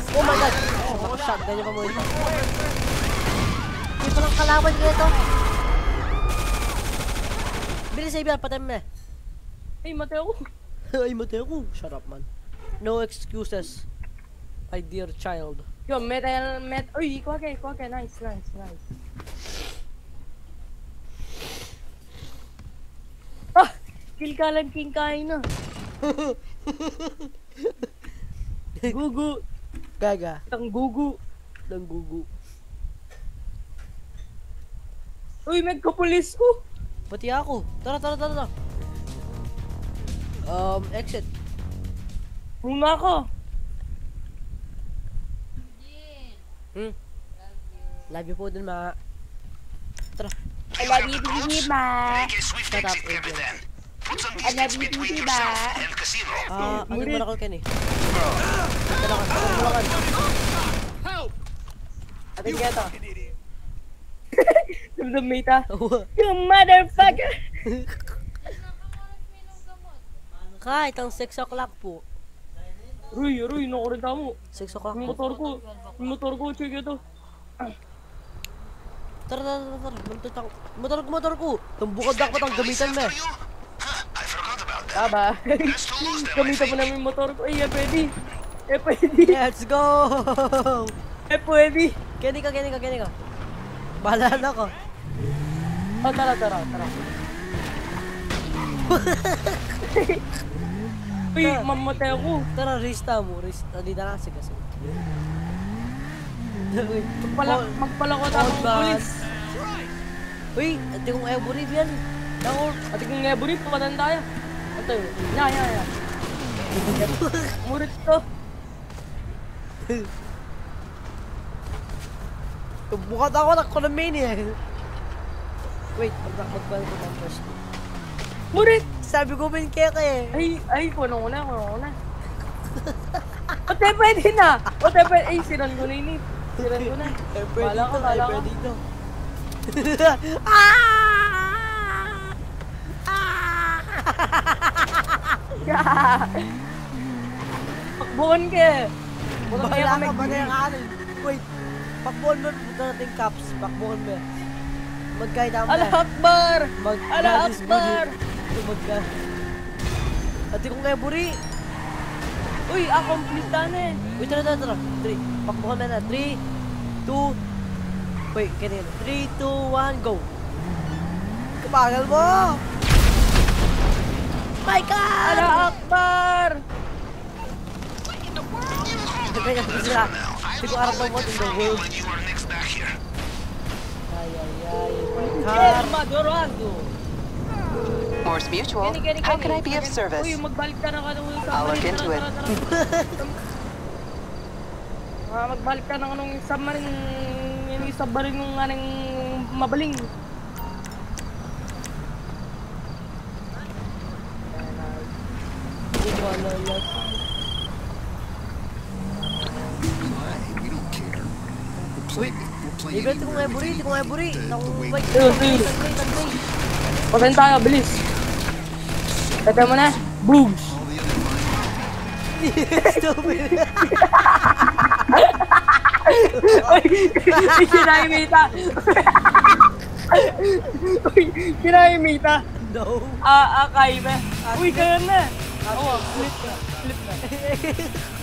Oh my god! Shotgun niya pa mo ito. May palang kalaban niya ito. Bilis Avian, patay mo na. Ay, matay ako. Ay, matay ako. Shut up, man. No excuses. My dear child. Yo, metal. Uy, ikaw ka. Nice. Ah! Kill ka lang king kain na. Gugu. Gaga. Tang gugu. Nang gugu. Uy, magkapulis ko. Pati ako. Tara. Exit. Muna ako. Love you po dun, ma. Tara. I love you, Diba. Shut up, Adrian. I love you, Diba. Ano ba ako, Ken eh? Talakan. Ating keto. Dumdumita. You motherfucker! Kahit ang 6 o'clock po. Ruy, nakurita mo. 6 o'clock Yung po. motor ko, check ito. Tara. Motor ko. Tumbukod ako patang gamitan mo eh. Taba. Gamitan mo namin yung motor ko. Eh, pwede. Let's go! Pwede. Kenny ka. Bahala na ko. Oh, tara. Uy, mamatay ako. Tara, resta mo. Dito na, sige. Magpalakot ako ng pulis. Uy, ati kong Ebony yan. Ako, ati kong Ebony, pumatan tayo. Ito yun. Ya. Murit to. Bukat ako, nag-condomini eh. Wait, magbalik ko ng first. Murit! Sabi ko ba yung keke eh. Ay, kuno ko na. Ote, pwede na. Ay, siran ko na ini. Bala ko. dito. Pakbuhan ka. Bahala ka ba na yung anin? Wait, pakbuhan mo natin caps. Pakbuhan mo. Mag-guide ako. Allah Akbar! Allah Akbar! Ati kong Ebony. Uy, accomplice na eh. Uy, tara. 3. Pakbuhan mo na. 3, 2. Wait, kanina. 3, 2, 1, go. Kapagal mo! My God! Allah Akbar! Hindi ko arap ng what in the world. Ay. El Madorado! Morse Mutual. How can I be of service? Uy, magbalik ka na kanong submarine. I'll look into it. Magbalik ka na kanong submarine. Yung submarine ng anong mabaling. Wait, hindi ko Ebony. Wait. Patayin tayo, bilis. Tata mo na. Boogs! Stupid. Uy, kinahimita. No. Akay na. Uy, kaya na. Flip na.